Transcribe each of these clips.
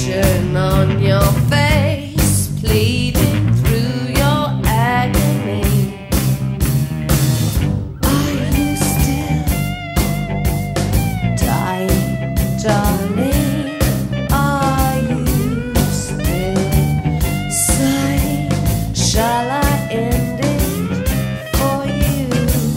expression on your face, pleading through your agony. Are you still dying, darling? Are you still sighing? Shall I end it for you?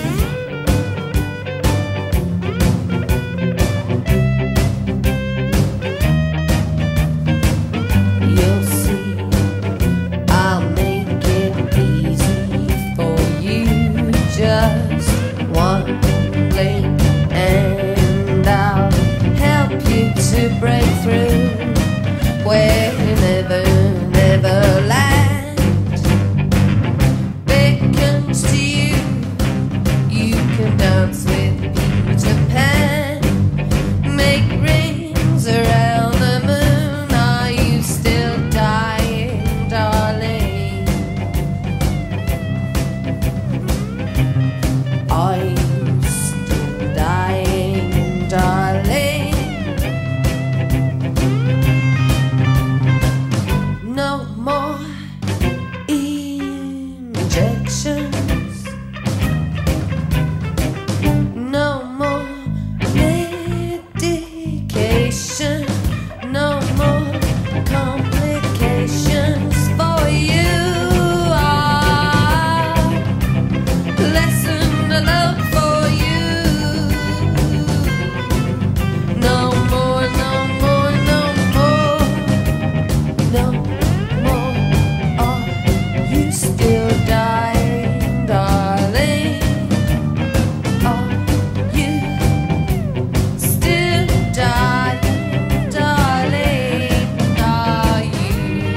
You'll see, I'll make it easy for you. Just one blink and I'll help you to break through where Neverland beckons to you. You can dance with Peter Pan, make rings around the moon. Are you still dying, darling? Are you still dying, darling? No more injections, no more medication, no more complications for you. Lesson to love for you. No more, no more, no more, no more. Are you still dying, darling? Are you still dying, darling? Are you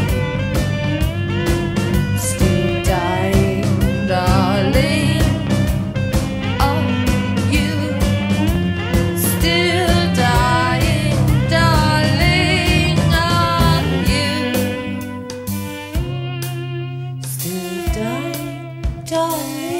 still dying, darling? Are you still dying, darling? Are you still dying, darling?